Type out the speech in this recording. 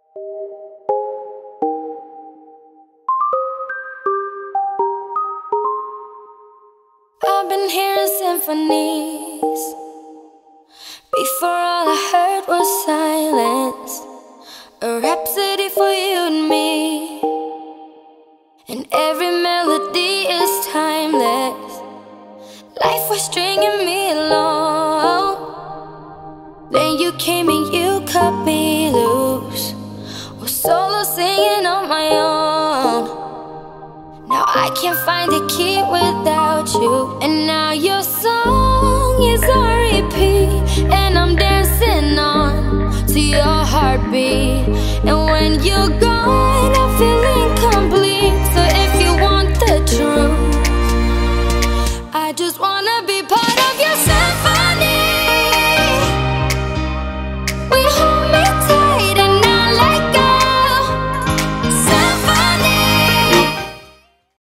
I've been hearing symphonies. Before all I heard was silence. A rhapsody for you and me. And every melody is timeless. Life was stringing me along. Then you came and you cut me loose. Was solo singing on my own. Now I can't find the key without you. And now you're